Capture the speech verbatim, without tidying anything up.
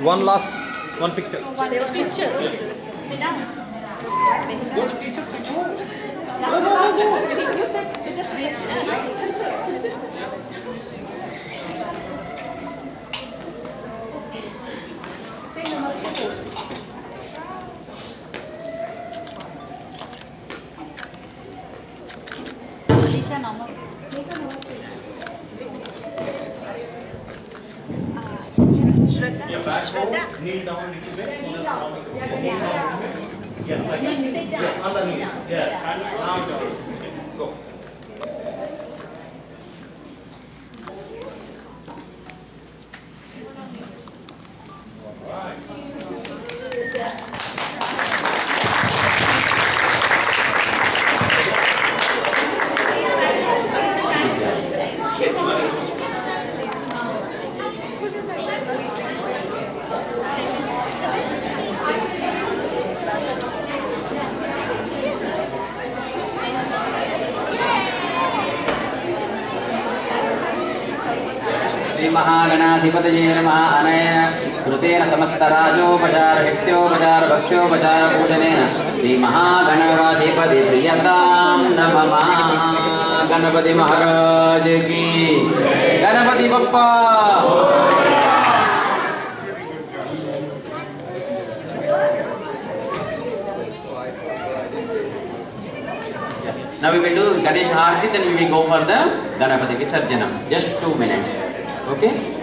One last, one picture. One picture. Sit down. Go to teacher section. No, no, no, no. You said just wait. Say namaste pose. Alisha, namaste. Shraddha. Yeah, back Shraddha. Kneel down a little bit. Kneel down. Yes, like that. Yeah, underneath. Yes, and now down. Go. महागणाधिपतये नमः अनेन कृतेन समस्तराजोपचार शक्त्योपचार भक्त्योपचार पूजनेन श्री महागणाधिपति प्रियतां नमः। गणपति महाराज की Ganpati Bappa. Now we will do Ganesh Aarti, then we will go for the Ganapati Visarjanam. Just two minutes. Okay?